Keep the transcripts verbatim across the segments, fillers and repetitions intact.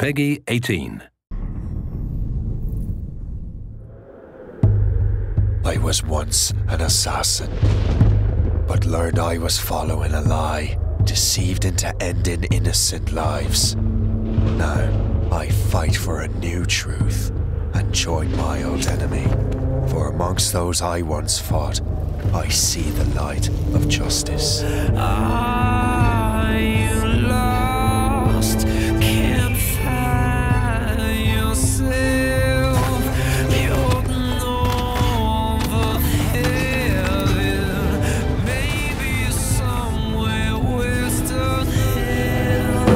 Peggy eighteen. I was once an assassin, but learned I was following a lie, deceived into ending innocent lives. Now, I fight for a new truth and join my old enemy. For amongst those I once fought, I see the light of justice. Are you lost? Can't find yourself. You're north of heaven, maybe somewhere west of hell.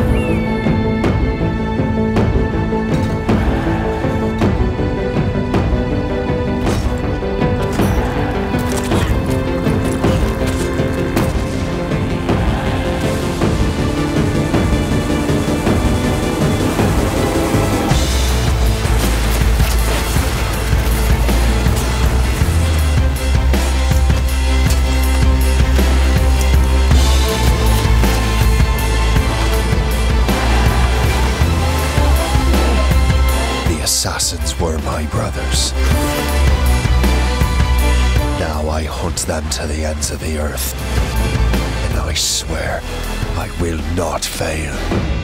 Assassins were my brothers. Now I hunt them to the ends of the earth, and I swear I will not fail.